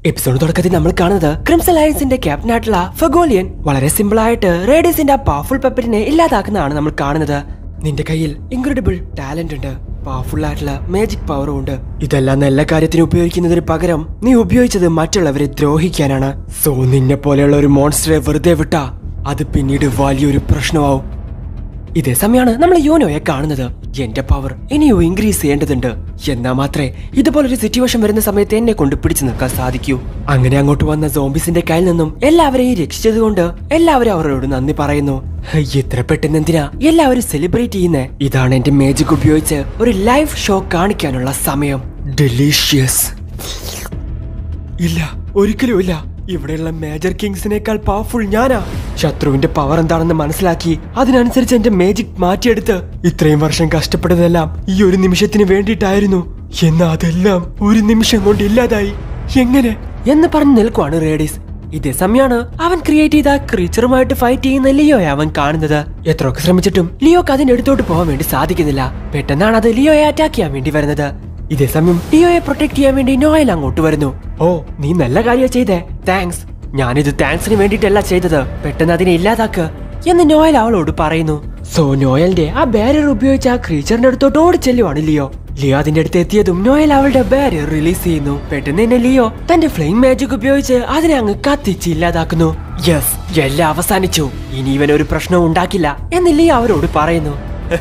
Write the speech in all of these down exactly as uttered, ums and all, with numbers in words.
Episode തുടക്കത്തിൽ നമ്മൾ കാണുന്നത് ക്രിംസൺ അലയൻസിന്റെ ക്യാപ്റ്റനായിട്ടുള്ള ഫഗോലിയൻ വളരെ സിമ്പിൾ ആയിട്ട് റേഡിയസിന്റെ പവർഫുൾ പെപ്പറ്റിനെ ഇല്ലാതാക്കുന്നതാണ് നമ്മൾ കാണുന്നത്. നിന്റെ കയ്യിൽ ഇൻക്രെഡിബിൾ ടാലന്റ് ഉണ്ട്, പവർഫുൾ ആയിട്ടുള്ള മാജിക് പവറും ഉണ്ട്. ഇതെല്ലാം നല്ല കാര്യത്തിന് ഉപയോഗിക്കുന്നതിന് പകരം നീ ഉപയോഗിച്ചത് മറ്റുള്ളവരെ ദ്രോഹിക്കാനാണ്. സോ നിന്നെ പോലെയുള്ള ഒരു മോൺസ്റ്ററെ വെറുതെ വിട്ടാ അത് പിന്നീട് വലിയൊരു പ്രശ്നമാവും. ഇതേ സമയമാണ് നമ്മൾ യൂനോയെ കാണുന്നത്. എന്റെ പവർ ഇനിയും ഇൻക്രീസ് ചെയ്യേണ്ടതുണ്ട്, എന്നാ മാത്രമേ ഇതുപോലൊരു സിറ്റുവേഷൻ വരുന്ന സമയത്ത് എന്നെ കൊണ്ട് പിടിച്ചു നിൽക്കാൻ സാധിക്കൂ. അങ്ങനെ അങ്ങോട്ട് വന്ന സോംബീസിന്റെ കയ്യിൽ നിന്നും എല്ലാവരെയും രക്ഷിച്ചതുകൊണ്ട് എല്ലാവരും അവരോട് നന്ദി പറയുന്നു. ഇത്ര പെട്ടെന്ന് എന്തിനാ എല്ലാവരും സെലിബ്രേറ്റ് ചെയ്യുന്നേ? ഇതാണ് എന്റെ മാജിക് ഉപയോഗിച്ച് ഒരു ലൈവ് ഷോ കാണിക്കാനുള്ള സമയം. ഡെലീഷ്യസ്. ഇല്ല, ഒരിക്കലും ഇല്ല. ഇവിടെയുള്ള മേജർ കിങ്സിനേക്കാൾ പവർഫുൾ ഞാനാ. ശത്രുവിന്റെ പവർ എന്താണെന്ന് മനസ്സിലാക്കി അതിനനുസരിച്ച് എന്റെ മാജിക് മാറ്റിയെടുത്ത് ഇത്രയും വർഷം കഷ്ടപ്പെട്ടതെല്ലാം ഈ ഒരു നിമിഷത്തിന് വേണ്ടിയിട്ടായിരുന്നു. എന്നാ അതെല്ലാം ഒരു നിമിഷം കൊണ്ട് ഇല്ലാതായി. എങ്ങനെ എന്ന് പറഞ്ഞു നിൽക്കുവാണ് റേഡിസ്. ഇതേ സമയമാണ് അവൻ ക്രിയേറ്റ് ചെയ്ത ക്രീച്ചറുമായിട്ട് ഫൈറ്റ് ചെയ്യുന്ന ലിയോയെ അവൻ കാണുന്നത്. എത്രയൊക്കെ ശ്രമിച്ചിട്ടും ലിയോക്ക് അതിന്റെ അടുത്തോട്ട് പോകാൻ വേണ്ടി സാധിക്കുന്നില്ല. പെട്ടെന്നാണ് അത് ലിയോയെ അറ്റാക്ക് ചെയ്യാൻ വേണ്ടി വരുന്നത്. ഇതേ സമയം ലിയോയെ പ്രൊട്ടക്ട് ചെയ്യാൻ വേണ്ടി നോയൽ അങ്ങോട്ട് വരുന്നു. ഓ, നീ നല്ല കാര്യം ചെയ്തേ, താങ്ക്സ്. ഞാനിത് താങ്ക്സിന് വേണ്ടിയിട്ടല്ല ചെയ്തത്, പെട്ടെന്ന് അതിനെ ഇല്ലാതാക്ക് എന്ന് നോയൽ അവളോട് പറയുന്നു. സോ നോയലിന്റെ ആ ബാരിയർ ഉപയോഗിച്ച് ആ ക്രീച്ചറിന്റെ അടുത്തോട്ട് ഓടിച്ചെല്ലുവാണ് ലിയോ. ലിയോ അതിന്റെ അടുത്ത് എത്തിയതും നോയൽ അവളുടെ ബാരിയർ റിലീസ് ചെയ്യുന്നു. പെട്ടെന്ന് തന്നെ ലിയോ തന്റെ ഫ്ലെയിം മാജിക് ഉപയോഗിച്ച് അതിനെ അങ്ങ് കത്തിച്ച് ഇല്ലാതാക്കുന്നു. യെസ്, എല്ലാം അവസാനിച്ചു, ഇനി ഇവൻ ഒരു പ്രശ്നവും ഉണ്ടാക്കില്ല എന്ന് ലിയോ അവരോട് പറയുന്നു.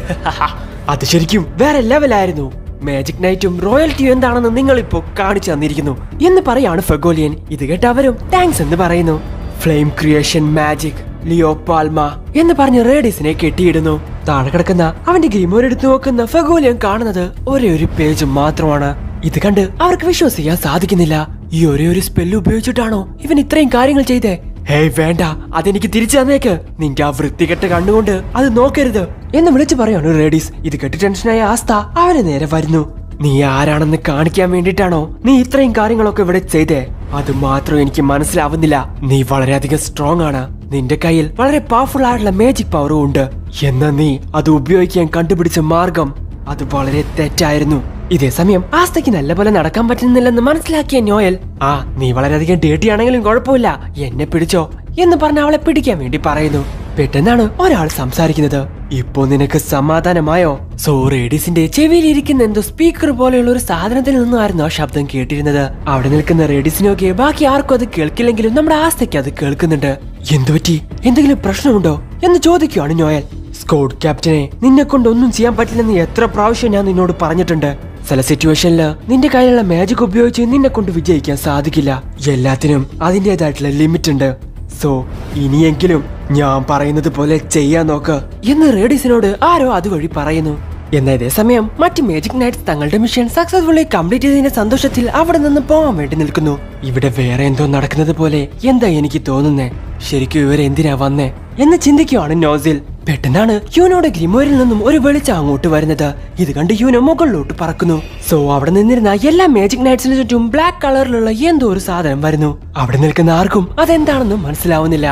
അത് ശരിക്കും വേറെ ലെവലായിരുന്നു. മാജിക് നൈറ്റും റോയൽറ്റിയും എന്താണെന്ന് നിങ്ങൾ ഇപ്പോ കാണിച്ചു തന്നിരിക്കുന്നു എന്ന് പറയാണ് ഫഗോലിയൻ. ഇത് കേട്ട് അവരും താങ്ക്സ് എന്ന് പറയുന്നു. Flame creation magic Leo Palma എന്ന് പറഞ്ഞ് റേഡിസിനെ കെട്ടിയിടുന്നു. താഴെ കിടക്കുന്ന അവന്റെ ഗ്രിമോർ എടുത്തു നോക്കുന്ന ഫഗോലിയൻ കാണുന്നത് ഒരേ ഒരു പേജ് മാത്രമാണ്. ഇത് കണ്ട് അവർക്ക് വിശ്വസിക്കാൻ സാധിക്കുന്നില്ല. ഈ ഒരേ ഒരു സ്പെല്ല് ഉപയോഗിച്ചിട്ടാണോ ഇവൻ ഇത്രയും കാര്യങ്ങൾ ചെയ്തേ? ഹേയ് വേണ്ട, അതെനിക്ക് തിരിച്ചു തന്നേക്ക്. നിന്റെ ആ വൃത്തികെട്ട കണ്ണുകൊണ്ട് അത് നോക്കരുത് എന്ന് വിളിച്ചു പറയാണ് റേഡിസ്. ഇത് കെട്ടി ടെൻഷനായ ആസ്ത അവനെ നേരെ വരുന്നു. നീ ആരാണെന്ന് കാണിക്കാൻ വേണ്ടിട്ടാണോ നീ ഇത്രയും കാര്യങ്ങളൊക്കെ ഇവിടെ ചെയ്തേ? അത് മാത്രം എനിക്ക് മനസ്സിലാവുന്നില്ല. നീ വളരെയധികം സ്ട്രോങ് ആണ്, നിന്റെ കയ്യിൽ വളരെ പവർഫുൾ ആയിട്ടുള്ള മാജിക് പവറും ഉണ്ട്. എന്നാ നീ അത് ഉപയോഗിക്കാൻ കണ്ടുപിടിച്ച മാർഗം അത് വളരെ തെറ്റായിരുന്നു. ഇതേ സമയം ആസ്തയ്ക്ക് നല്ലപോലെ നടക്കാൻ പറ്റുന്നില്ലെന്ന് മനസ്സിലാക്കിയ നോയൽ, ആ നീ വളരെയധികം ഡേട്ടി ആണെങ്കിലും കുഴപ്പമില്ല, എന്നെ പിടിച്ചോ എന്ന് പറഞ്ഞ് അവളെ പിടിക്കാൻ വേണ്ടി പറയുന്നു. പെട്ടെന്നാണ് ഒരാൾ സംസാരിക്കുന്നത്. ഇപ്പോ നിനക്ക് സമാധാനമായോ? സോ റേഡിസിന്റെ ചെവിയിലിരിക്കുന്ന എന്തോ സ്പീക്കർ പോലെയുള്ള ഒരു സാധനത്തിൽ നിന്നായിരുന്നു ആ ശബ്ദം കേട്ടിരുന്നത്. അവിടെ നിൽക്കുന്ന റേഡിസിനൊക്കെ ബാക്കി ആർക്കും അത് കേൾക്കില്ലെങ്കിലും നമ്മുടെ ആസ്തയ്ക്ക് അത് കേൾക്കുന്നുണ്ട്. എന്തുപറ്റി, എന്തെങ്കിലും പ്രശ്നമുണ്ടോ എന്ന് ചോദിക്കുവാണ് നോയൽ. സ്ക്വാഡ് ക്യാപ്റ്റനെ, നിന്നെ കൊണ്ട് ഒന്നും ചെയ്യാൻ പറ്റില്ലെന്ന് എത്ര പ്രാവശ്യം ഞാൻ നിന്നോട് പറഞ്ഞിട്ടുണ്ട്. ചില സിറ്റുവേഷനില് നിന്റെ കയ്യിലുള്ള മാജിക് ഉപയോഗിച്ച് നിന്നെ കൊണ്ട് വിജയിക്കാൻ സാധിക്കില്ല. എല്ലാത്തിനും അതിൻ്റെതായിട്ടുള്ള ലിമിറ്റ് ഉണ്ട്. സോ ഇനിയെങ്കിലും ഞാൻ പറയുന്നത് പോലെ ചെയ്യാൻ നോക്ക് എന്ന് റേഡിസിനോട് ആരോ അതുവഴി പറയുന്നു. എന്നാൽ ഇതേ സമയം മറ്റ് മാജിക് നൈറ്റ്സ് തങ്ങളുടെ മിഷൻ സക്സസ്ഫുള്ളി കംപ്ലീറ്റ് ചെയ്തതിന്റെ സന്തോഷത്തിൽ അവിടെ നിന്ന് പോകാൻ വേണ്ടി നിൽക്കുന്നു. ഇവിടെ വേറെ എന്തോ നടക്കുന്നത് പോലെ എന്താ എനിക്ക് തോന്നുന്നേ? ശരിക്കും ഇവരെ എന്തിനാ വന്നേ എന്ന് ചിന്തിക്കുവാണ് നോസിൽ. പെട്ടെന്നാണ് യൂനോയുടെ ഗ്രിമോരിൽ നിന്നും ഒരു വെളിച്ചം അങ്ങോട്ട് വരുന്നത്. ഇത് കണ്ട് യൂനോ മുകളിലോട്ട് പറക്കുന്നു. സോ അവിടെ നിന്നിരുന്ന എല്ലാ മാജിക് നൈറ്റ്സിന് ചുറ്റും ബ്ലാക്ക് കളറിലുള്ള എന്തോ ഒരു സാധനം വരുന്നു. അവിടെ നിൽക്കുന്ന ആർക്കും അതെന്താണെന്നും മനസ്സിലാവുന്നില്ല.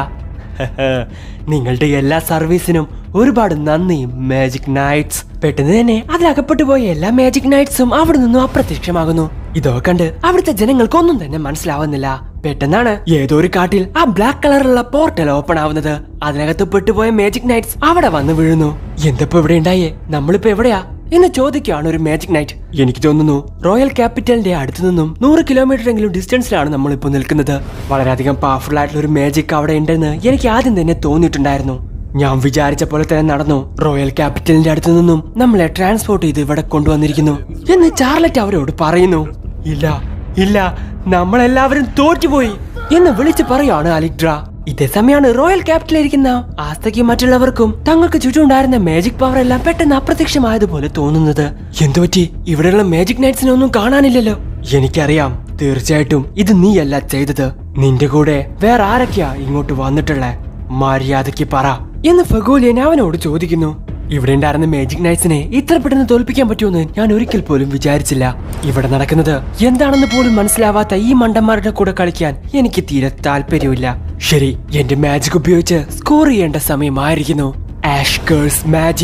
നിങ്ങളുടെ എല്ലാ സർവീസിനും ഒരുപാട് നന്ദി മാജിക് നൈറ്റ്സ്. പെട്ടെന്ന് തന്നെ അതിലകപ്പെട്ടു പോയ എല്ലാ മാജിക് നൈറ്റ്സും അവിടെ നിന്നും അപ്രത്യക്ഷമാകുന്നു. ഇതൊക്കെ കണ്ട് അവിടുത്തെ ജനങ്ങൾക്കൊന്നും തന്നെ മനസ്സിലാവുന്നില്ല. പെട്ടെന്നാണ് ഏതോ ഒരു കാട്ടിൽ ആ ബ്ലാക്ക് കളറുള്ള പോർട്ടൽ ഓപ്പൺ ആവുന്നത്. അതിനകത്ത് പെട്ടുപോയ മാജിക് നൈറ്റ്സ് അവിടെ വന്ന് വീഴുന്നു. എന്തപ്പോ ഇവിടെ ഉണ്ടായേ? നമ്മളിപ്പോ എവിടെയാ എന്ന് ചോദിക്കുകയാണ് ഒരു മാജിക് നൈറ്റ്. എനിക്ക് തോന്നുന്നു റോയൽ ക്യാപിറ്റലിന്റെ അടുത്ത് നിന്നും നൂറ് കിലോമീറ്റർ എങ്കിലും ഡിസ്റ്റൻസിലാണ് നമ്മളിപ്പോ നിൽക്കുന്നത്. വളരെയധികം പവർഫുൾ ആയിട്ടുള്ള ഒരു മാജിക് അവിടെ ഉണ്ടെന്ന് എനിക്ക് ആദ്യം തന്നെ തോന്നിയിട്ടുണ്ടായിരുന്നു. ഞാൻ വിചാരിച്ച പോലെ തന്നെ നടന്നു. റോയൽ ക്യാപിറ്റലിന്റെ അടുത്ത് നിന്നും നമ്മളെ ട്രാൻസ്പോർട്ട് ചെയ്ത് ഇവിടെ കൊണ്ടുവന്നിരിക്കുന്നു എന്ന് ചാർലറ്റ് അവരോട് പറയുന്നു. ഇല്ല ഇല്ല, നമ്മളെല്ലാവരും തോറ്റുപോയി എന്ന് വിളിച്ചു പറയാണ് അലിക്ട്ര. ഇതേ സമയമാണ് റോയൽ ക്യാപിറ്റലിരിക്കുന്ന ആസ്തയ്ക്കും മറ്റുള്ളവർക്കും തങ്ങൾക്ക് ചുറ്റുമുണ്ടായിരുന്ന മാജിക് പവർ എല്ലാം പെട്ടെന്ന് അപ്രത്യക്ഷമായതുപോലെ തോന്നുന്നത്. എന്തുപറ്റി? ഇവിടെയുള്ള മാജിക് നൈറ്റ്സിനെ ഒന്നും കാണാനില്ലല്ലോ. എനിക്കറിയാം, തീർച്ചയായിട്ടും ഇത് നീയല്ല ചെയ്തത്. നിന്റെ കൂടെ വേറെ ആരൊക്കെയാ ഇങ്ങോട്ട് വന്നിട്ടുള്ളേ? മര്യാദയ്ക്ക് പറ എന്ന് ഫഗോലിയൻ അവനോട് ചോദിക്കുന്നു. ഇവിടെ ഉണ്ടായിരുന്ന മാജിക് നൈറ്റ്സിനെ ഇത്ര പെട്ടെന്ന് തോൽപ്പിക്കാൻ പറ്റുമെന്ന് ഞാൻ ഒരിക്കൽ പോലും വിചാരിച്ചില്ല. ഇവിടെ നടക്കുന്നത് എന്താണെന്ന് പോലും മനസ്സിലാവാത്ത ഈ മണ്ടന്മാരുടെ കൂടെ കളിക്കാൻ എനിക്ക് തീരെ താല്പര്യമില്ല. ശരി, എന്റെ മാജിക് ഉപയോഗിച്ച് സ്കോർ ചെയ്യേണ്ട സമയമായിരിക്കുന്നു. Ash curse magic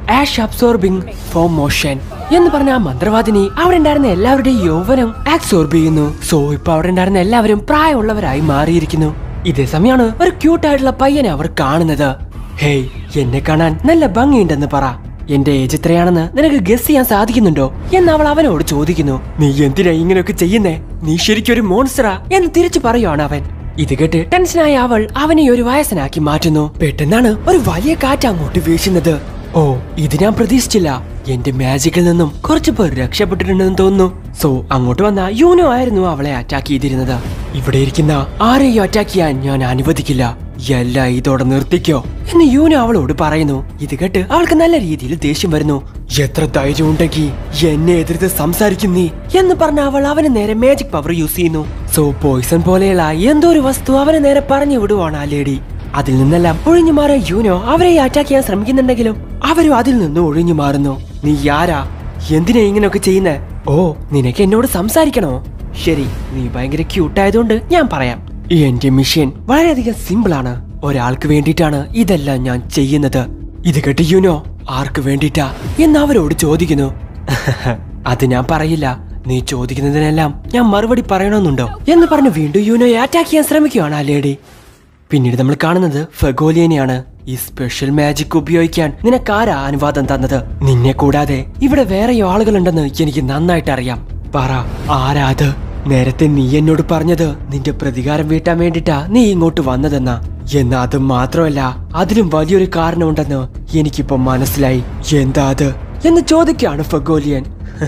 ash absorbing form motion എന്ന് പറഞ്ഞ ആ മന്ത്രവാദിനി അവിടെ ഉണ്ടായിരുന്ന എല്ലാവരുടെയും യൗവനം അബ്സോർബ് ചെയ്യുന്നു. സോ ഇപ്പൊ അവിടെ ഉണ്ടായിരുന്ന എല്ലാവരും പ്രായമുള്ളവരായി മാറിയിരിക്കുന്നു. ഇതേ സമയമാണ് ഒരു ക്യൂട്ടായിട്ടുള്ള പയ്യനെ അവർ കാണുന്നത്. ഹേയ്, എന്നെ കാണാൻ നല്ല ഭംഗിയുണ്ടെന്ന് പറ. എന്റെ ഏജ് എത്രയാണെന്ന് നിനക്ക് ഗസ് ചെയ്യാൻ സാധിക്കുന്നുണ്ടോ എന്ന് അവൾ അവനോട് ചോദിക്കുന്നു. നീ എന്തിനാ ഇങ്ങനെയൊക്കെ ചെയ്യുന്നേ? നീ ശരിക്കും ഒരു മോൺസ്റ്ററാ എന്ന് തിരിച്ചു പറയുവാണ് അവൻ. ഇത് കേട്ട് ടെൻഷനായ അവൾ അവനെ ഒരു വയസ്സനാക്കി മാറ്റുന്നു. പെട്ടെന്നാണ് ഒരു വലിയ കാറ്റ് അങ്ങോട്ട് വീശുന്നത്. ഓ, ഇത് ഞാൻ പ്രതീക്ഷിച്ചില്ല. എന്റെ മാജിക്കിൽ നിന്നും കുറച്ചു പേർ രക്ഷപ്പെട്ടിട്ടുണ്ടെന്ന് തോന്നുന്നു. സോ അങ്ങോട്ട് വന്ന യൂനോ ആയിരുന്നു അവളെ അറ്റാക്ക് ചെയ്തിരുന്നത്. ഇവിടെ ഇരിക്കുന്ന ആരെയും അറ്റാക്ക് ചെയ്യാൻ ഞാൻ അനുവദിക്കില്ല. എല്ലാം ഇതോടെ നിർത്തിക്കോ എന്ന് യൂനോ അവളോട് പറയുന്നു. ഇത് കേട്ട് അവൾക്ക് നല്ല രീതിയിൽ ദേഷ്യം വരുന്നു. എത്ര ധൈര്യം ഉണ്ടെങ്കിൽ എന്നെ എതിർത്ത് സംസാരിക്കും നീ എന്ന് പറഞ്ഞ അവൾ അവന് നേരെ മാജിക് പവർ യൂസ് ചെയ്യുന്നു. സോ പോയിസൺ പോലെയുള്ള എന്തോ ഒരു വസ്തു അവന് നേരെ പറഞ്ഞു വിടുവാണ് ആ ലേഡി. അതിൽ നിന്നെല്ലാം ഒഴിഞ്ഞു മാറാൻ യൂനോ അവരെ അറ്റാക്ക് ചെയ്യാൻ ശ്രമിക്കുന്നുണ്ടെങ്കിലും അവരും അതിൽ നിന്ന് ഒഴിഞ്ഞു മാറുന്നു. നീ ആരാ? എന്തിനാ ഇങ്ങനെയൊക്കെ ചെയ്യുന്നേ? ഓ, നിനക്ക് എന്നോട് സംസാരിക്കണോ? ശരി, നീ ഭയങ്കര ക്യൂട്ടായതുകൊണ്ട് ഞാൻ പറയാം. എന്റെ മിഷൻ വളരെയധികം സിമ്പിൾ ആണ്. ഒരാൾക്ക് വേണ്ടിയിട്ടാണ് ഇതെല്ലാം ഞാൻ ചെയ്യുന്നത്. ഇത് കേട്ട് യൂനോ ആർക്ക് വേണ്ടിയിട്ടാ എന്ന് അവരോട് ചോദിക്കുന്നു. അത് ഞാൻ പറയില്ല. നീ ചോദിക്കുന്നതിനെല്ലാം ഞാൻ മറുപടി പറയണമെന്നുണ്ടോ എന്ന് പറഞ്ഞ് വീണ്ടും യൂനോയെ അറ്റാക്ക് ചെയ്യാൻ ശ്രമിക്കുകയാണ് ആ ലേഡി. പിന്നീട് നമ്മൾ കാണുന്നത് ഫെഗോലിയനെയാണ്. ഈ സ്പെഷ്യൽ മാജിക് ഉപയോഗിക്കാൻ നിനക്കാരാ അനുവാദം തന്നത്? നിന്നെ കൂടാതെ ഇവിടെ വേറെയോ ആളുകളുണ്ടെന്ന് എനിക്ക് നന്നായിട്ട് അറിയാം. പറ, ആരാ അത്? നേരത്തെ നീ എന്നോട് പറഞ്ഞത് നിന്റെ പ്രതികാരം വീട്ടാൻ വേണ്ടിട്ടാ നീ ഇങ്ങോട്ട് വന്നതെന്നാ. എന്നാ അത് മാത്രമല്ല, അതിലും വലിയൊരു കാരണമുണ്ടെന്ന് എനിക്കിപ്പോ മനസ്സിലായി. എന്താ അത് എന്ന് ചോദിക്കുകയാണ് ഫെഗോലിയൻ.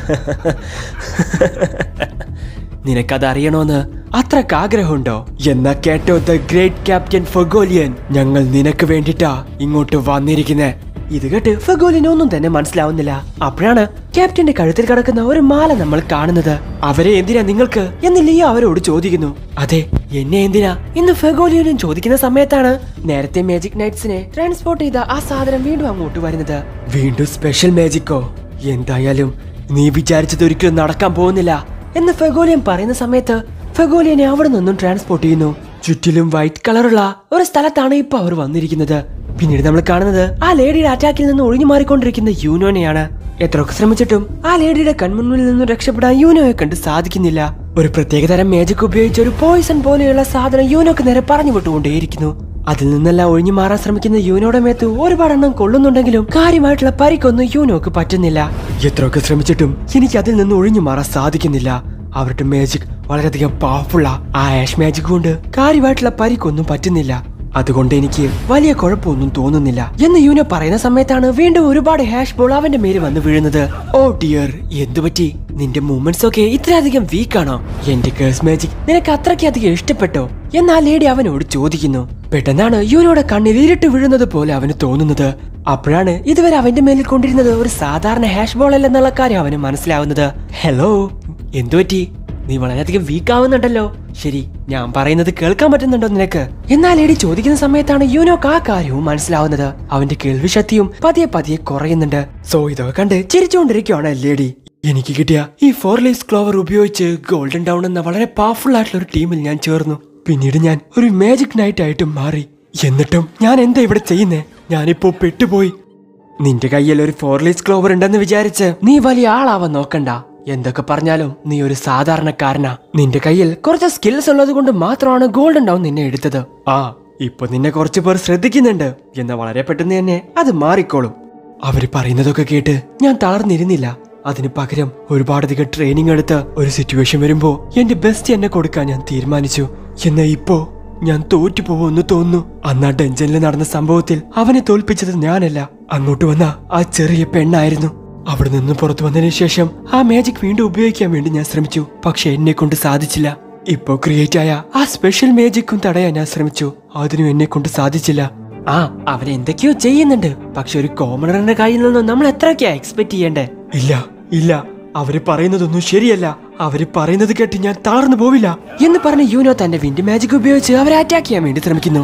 നിനക്കത് അറിയണോന്ന് അത്രക്ക് ആഗ്രഹമുണ്ടോ? എന്നാ കേട്ടോ, ദ ഗ്രേറ്റ് ക്യാപ്റ്റൻ ഫെഗോലിയൻ, ഞങ്ങൾ നിനക്ക് വേണ്ടിട്ടാ ഇങ്ങോട്ട് വന്നിരിക്കുന്നേ. ഇത് കേട്ട് ഫെഗോലിയൻ ഒന്നും തന്നെ മനസ്സിലാവുന്നില്ല. അപ്പോഴാണ് ക്യാപ്റ്റന്റെ കഴുത്തിൽ കിടക്കുന്ന ഒരു മാല നമ്മൾ കാണുന്നത്. അവരെ എന്തിനാ നിങ്ങൾക്ക് എന്ന് ലിയോ അവരോട് ചോദിക്കുന്നു. അതെ, എന്നെ എന്തിനാ എന്ന് ഫെഗോലിയനും ചോദിക്കുന്ന സമയത്താണ് നേരത്തെ മാജിക് നൈറ്റ്സിനെ ട്രാൻസ്പോർട്ട് ചെയ്ത ആ സാധനം വീണ്ടും അങ്ങോട്ട് വരുന്നത്. വീണ്ടും സ്പെഷ്യൽ മാജിക്കോ? എന്തായാലും നീ വിചാരിച്ചത് ഒരിക്കലും നടക്കാൻ പോകുന്നില്ല എന്ന് ഫെഗോലിയൻ പറയുന്ന സമയത്ത് ഫെഗോലിയനെ അവിടെ നിന്നും ട്രാൻസ്പോർട്ട് ചെയ്യുന്നു. ചുറ്റിലും വൈറ്റ് കളറുള്ള ഒരു സ്ഥലത്താണ് ഇപ്പൊ അവർ വന്നിരിക്കുന്നത്. പിന്നീട് നമ്മൾ കാണുന്നത് ആ ലേഡിയുടെ അറ്റാക്കിൽ നിന്ന് ഒഴിഞ്ഞു മാറിക്കൊണ്ടിരിക്കുന്ന യൂനോനെയാണ്. എത്രയൊക്കെ ശ്രമിച്ചിട്ടും ആ ലേഡിയുടെ കൺമുന്നിൽ നിന്നും രക്ഷപ്പെടാൻ യൂനോയെ കണ്ട് സാധിക്കുന്നില്ല. ഒരു പ്രത്യേകതരം മാജിക് ഉപയോഗിച്ച് ഒരു പോയിസൺ പോലെയുള്ള സാധനം യൂനോക്ക് നേരെ പറഞ്ഞു വിട്ടുകൊണ്ടേയിരിക്കുന്നു. അതിൽ നിന്നെല്ലാം ഒഴിഞ്ഞു മാറാൻ ശ്രമിക്കുന്ന യൂനോയുടെ മേത്ത് ഒരുപാട് എണ്ണം കൊള്ളുന്നുണ്ടെങ്കിലും കാര്യമായിട്ടുള്ള പരിക്കൊന്നും യൂനോക്ക് പറ്റുന്നില്ല. എത്രയൊക്കെ ശ്രമിച്ചിട്ടും എനിക്ക് അതിൽ നിന്ന് ഒഴിഞ്ഞു മാറാൻ സാധിക്കുന്നില്ല. അവരുടെ മാജിക് വളരെയധികം പവർഫുള്ളാ. ആ ആഷ് മാജിക് കൊണ്ട് കാര്യമായിട്ടുള്ള പരിക്കൊന്നും പറ്റുന്നില്ല. അതുകൊണ്ട് എനിക്ക് വലിയ കുഴപ്പമൊന്നും തോന്നുന്നില്ല എന്ന് യൂനോ പറയുന്ന സമയത്താണ് വീണ്ടും ഒരുപാട് ഹാഷ് ബോൾ അവന്റെ മേല് വന്ന് വീഴുന്നത്. ഓ ഡിയർ, എന്തുപറ്റി? നിന്റെ മൂവ്മെന്റ്സ് ഒക്കെ ഇത്രയധികം വീക്കാണോ? എന്റെ കേഴ്സ് മാജിക് നിനക്ക് അത്രയ്ക്കധികം ഇഷ്ടപ്പെട്ടോ എന്ന് ആ ലേഡി അവനോട് ചോദിക്കുന്നു. പെട്ടെന്നാണ് യൂനോയുടെ കണ്ണിൽ ഇരുട്ട് വീഴുന്നത് പോലെ അവന് തോന്നുന്നത്. അപ്പോഴാണ് ഇതുവരെ അവന്റെ മേലിൽ കൊണ്ടിരുന്നത് ഒരു സാധാരണ ഹാഷ് ബോൾ അല്ലെന്നുള്ള കാര്യം അവന് മനസ്സിലാവുന്നത്. ഹലോ, എന്തുപറ്റി? നീ വളരെയധികം വീക്ക് ആവുന്നുണ്ടല്ലോ. ശരി, ഞാൻ പറയുന്നത് കേൾക്കാൻ പറ്റുന്നുണ്ടോ നിനക്ക്? എന്നാൽ ലേഡി ചോദിക്കുന്ന സമയത്താണ് യൂനോക്ക് ആ കാര്യവും മനസ്സിലാവുന്നത്. അവന്റെ കേൾവി ശക്തിയും പതിയെ പതിയെ കുറയുന്നുണ്ട്. സോ ഇതൊക്കെ കണ്ട് ചിരിച്ചുകൊണ്ടിരിക്കുകയാണ് ലേഡി. എനിക്ക് കിട്ടിയ ഈ ഫോർ ലീവ്സ് ക്ലോവർ ഉപയോഗിച്ച് ഗോൾഡൻ ഡൗൺ എന്ന വളരെ പവർഫുൾ ആയിട്ടുള്ള ഒരു ടീമിൽ ഞാൻ ചേർന്നു. പിന്നീട് ഞാൻ ഒരു മാജിക് നൈറ്റ് ആയിട്ട് മാറി. എന്നിട്ടും ഞാൻ എന്താ ഇവിടെ ചെയ്യുന്നേ? ഞാനിപ്പോ പെട്ടുപോയി. നിന്റെ കയ്യിൽ ഒരു ഫോർ ലീവ്സ് ക്ലോവർ ഉണ്ടെന്ന് വിചാരിച്ച് നീ വലിയ ആളാവാൻ നോക്കണ്ട. എന്തൊക്കെ പറഞ്ഞാലും നീ ഒരു സാധാരണക്കാരനാ. നിന്റെ കയ്യിൽ കുറച്ച് സ്കിൽസ് ഉള്ളത് കൊണ്ട് മാത്രമാണ് ഗോൾഡൻ ഡൗൺ നിന്നെ എടുത്തത്. ആ, ഇപ്പൊ നിന്നെ കുറച്ചു പേർ ശ്രദ്ധിക്കുന്നുണ്ട്. എന്നാ വളരെ പെട്ടെന്ന് തന്നെ അത് മാറിക്കോളും. അവര് പറയുന്നതൊക്കെ കേട്ട് ഞാൻ തളർന്നിരുന്നില്ല. അതിന് പകരം ഒരുപാടധികം ട്രെയിനിങ് എടുത്ത് ഒരു സിറ്റുവേഷൻ വരുമ്പോ എന്റെ ബെസ്റ്റ് എന്നെ കൊടുക്കാൻ ഞാൻ തീരുമാനിച്ചു. എന്നാ ഇപ്പോ ഞാൻ തോറ്റു പോവെന്ന് തോന്നുന്നു. അന്നാ ഡഞ്ചനിൽ നടന്ന സംഭവത്തിൽ അവനെ തോൽപ്പിച്ചത് ഞാനല്ല, അങ്ങോട്ട് വന്ന ആ ചെറിയ പെണ്ണായിരുന്നു. അവിടെ നിന്ന് പുറത്തു വന്നതിന് ശേഷം ആ മാജിക് വീണ്ടും ഉപയോഗിക്കാൻ വേണ്ടി ഞാൻ ശ്രമിച്ചു. പക്ഷെ എന്നെ കൊണ്ട് സാധിച്ചില്ല. ഇപ്പോ ക്രിയേറ്റ് ആയ ആ സ്പെഷ്യൽ മാജിക്കും തടയാൻ ഞാൻ ശ്രമിച്ചു. അതിനും എന്നെ കൊണ്ട് സാധിച്ചില്ല. ആ, അവരെന്തൊക്കെയോ ചെയ്യുന്നുണ്ട്. പക്ഷെ ഒരു കോമണറിന്റെ കയ്യിൽ നിന്നും നമ്മൾ എത്രയൊക്കെയാ എക്സ്പെക്ട് ചെയ്യണ്ടേ? ഇല്ല ഇല്ല, അവര് പറയുന്നതൊന്നും ശരിയല്ല. അവര് പറയുന്നത് കേട്ട് ഞാൻ തളർന്നു പോവില്ല എന്ന് പറഞ്ഞ് യൂനോ തന്റെ വിൻഡ് മാജിക് ഉപയോഗിച്ച് അവരെ അറ്റാക്ക് ചെയ്യാൻ വേണ്ടി ശ്രമിക്കുന്നു.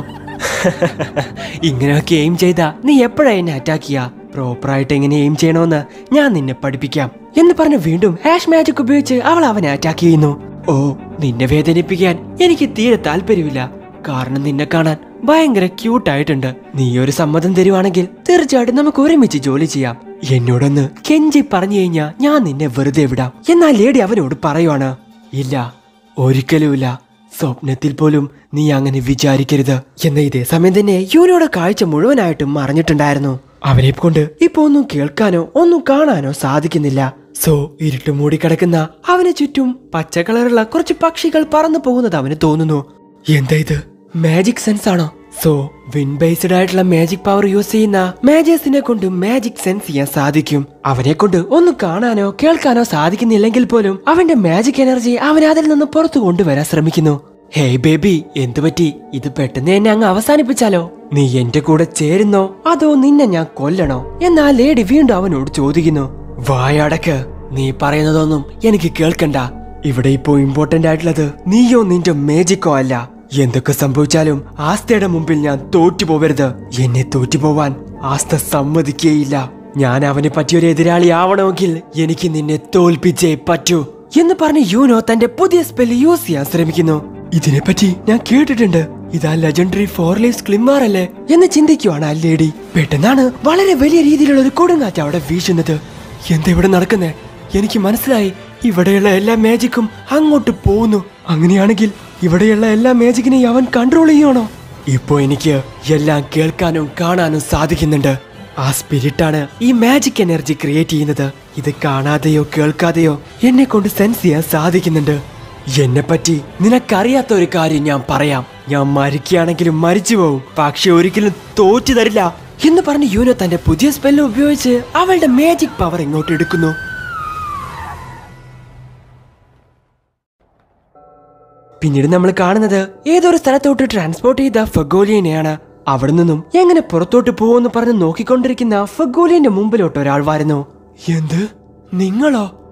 ഇങ്ങനെയൊക്കെ എയിം ചെയ്താ നീ എപ്പോഴാ എന്നെ അറ്റാക്ക് ചെയ്യാ? പ്രോപ്പറായിട്ട് എങ്ങനെ എയിം ചെയ്യണമെന്ന് ഞാൻ നിന്നെ പഠിപ്പിക്കാം എന്ന് പറഞ്ഞ് വീണ്ടും ഹാഷ് മാജിക് ഉപയോഗിച്ച് അവൾ അവനെ അറ്റാക്ക് ചെയ്യുന്നു. ഓ, നിന്നെ വേദനിപ്പിക്കാൻ എനിക്ക് തീരെ താല്പര്യമില്ല. കാരണം നിന്നെ കാണാൻ ഭയങ്കര ക്യൂട്ടായിട്ടുണ്ട്. നീ ഒരു സമ്മതം തരുവാണെങ്കിൽ തീർച്ചയായിട്ടും നമുക്ക് ഒരുമിച്ച് ജോലി ചെയ്യാം. എന്നോടൊന്ന് കെഞ്ചി പറഞ്ഞു കഴിഞ്ഞാ ഞാൻ നിന്നെ വെറുതെ വിടാം. എന്നാൽ ലേഡി അവനോട് പറയുവാണ്, ഇല്ല, ഒരിക്കലുമില്ല, സ്വപ്നത്തിൽ പോലും നീ അങ്ങനെ വിചാരിക്കരുത്. എന്ന ഇതേ സമയം തന്നെ യൂനോയുടെ കാഴ്ച മുഴുവനായിട്ടും മറിഞ്ഞിട്ടുണ്ടായിരുന്നു. അവനെ കൊണ്ട് ഇപ്പൊ ഒന്നും കേൾക്കാനോ ഒന്നും കാണാനോ സാധിക്കുന്നില്ല. സോ ഇരുട്ട് മൂടിക്കിടക്കുന്ന അവന് ചുറ്റും പച്ച കളറുള്ള കുറച്ച് പക്ഷികൾ പറന്നു പോകുന്നത് അവന് തോന്നുന്നു. എന്താ ഇത്, മാജിക് സെൻസ് ആണോ? സോ വിൻ ബേസ്ഡ് ആയിട്ടുള്ള മാജിക് പവർ യൂസ് ചെയ്യുന്ന മാജേഴ്സിനെ കൊണ്ട് മാജിക് സെൻസ് ചെയ്യാൻ സാധിക്കും. അവനെ കൊണ്ട് ഒന്നും കാണാനോ കേൾക്കാനോ സാധിക്കുന്നില്ലെങ്കിൽ പോലും അവന്റെ മാജിക് എനർജി അവൻ അതിൽ നിന്ന് പുറത്തു കൊണ്ടുവരാൻ ശ്രമിക്കുന്നു. ഹേയ് ബേബി, എന്തു പറ്റി? ഇത് പെട്ടെന്ന് എന്നെ അങ്ങ് അവസാനിപ്പിച്ചാലോ? നീ എന്റെ കൂടെ ചേരുന്നോ അതോ നിന്നെ ഞാൻ കൊല്ലണോ? എന്നാൽ ലേഡി വീണ്ടും അവനോട് ചോദിക്കുന്നു. വായടക്ക്, നീ പറയുന്നതൊന്നും എനിക്ക് കേൾക്കണ്ട. ഇവിടെ ഇപ്പോ ഇമ്പോർട്ടന്റ് ആയിട്ടുള്ളത് നീയോ നിന്റെ മാജിക്കോ അല്ല. എന്തൊക്കെ സംഭവിച്ചാലും ആസ്തയുടെ മുമ്പിൽ ഞാൻ തോറ്റുപോവരുത്. എന്നെ തോറ്റുപോവാൻ ആസ്ത സമ്മതിക്കേയില്ല. ഞാൻ അവനെ പറ്റിയൊരു എതിരാളി ആവണമെങ്കിൽ എനിക്ക് നിന്നെ തോൽപ്പിച്ചേ പറ്റൂ എന്ന് പറഞ്ഞ് യൂനോ തന്റെ പുതിയ സ്പെല്ല് യൂസ് ചെയ്യാൻ ശ്രമിക്കുന്നു. ഇതിനെപ്പറ്റി ഞാൻ കേട്ടിട്ടുണ്ട്. ഇതാ ലെജൻഡറി ഫോർ ലീവ്സ് ക്ലിമ്മാർ അല്ലേ എന്ന് ചിന്തിക്കുവാണ് ആ ലേഡി. പെട്ടെന്നാണ് വളരെ വലിയ രീതിയിലുള്ള ഒരു കൊടുങ്കാറ്റ് അവിടെ വീശുന്നത്. എന്താ ഇവിടെ നടക്കുന്നേ? എനിക്ക് മനസ്സിലായി, ഇവിടെയുള്ള എല്ലാ മാജിക്കും അങ്ങോട്ട് പോകുന്നു. അങ്ങനെയാണെങ്കിൽ ഇവിടെയുള്ള എല്ലാ മാജിക്കിനെയും അവൻ കൺട്രോൾ ചെയ്യണോ? ഇപ്പോ എനിക്ക് എല്ലാം കേൾക്കാനും കാണാനും സാധിക്കുന്നുണ്ട്. ആ സ്പിരിറ്റാണ് ഈ മാജിക് എനർജി ക്രിയേറ്റ് ചെയ്യുന്നത്. ഇത് കാണാതെയോ കേൾക്കാതെയോ എന്നെ കൊണ്ട് സെൻസ് ചെയ്യാൻ സാധിക്കുന്നുണ്ട്. എന്നെ പറ്റി നിനക്കറിയാത്ത ഒരു കാര്യം ഞാൻ പറയാം. ഞാൻ മരിക്കുകയാണെങ്കിലും മരിച്ചു പോവും, പക്ഷെ ഒരിക്കലും തോറ്റു തരില്ല എന്ന് പറഞ്ഞ് യൂനോ തന്റെ പുതിയ സ്പെല്ല് ഉപയോഗിച്ച് അവളുടെ മാജിക് പവർ ഇങ്ങോട്ട് എടുക്കുന്നു. പിന്നീട് നമ്മൾ കാണുന്നത് ഏതൊരു സ്ഥലത്തോട്ട് ട്രാൻസ്പോർട്ട് ചെയ്ത ഫഗോലിയനെയാണ്. അവിടെ നിന്നും എങ്ങനെ പുറത്തോട്ട് പോവെന്ന് പറഞ്ഞ് നോക്കിക്കൊണ്ടിരിക്കുന്ന ഫഗോലിയന്റെ മുമ്പിലോട്ട് ഒരാൾ വരുന്നു. എന്ത്, നിങ്ങളോ?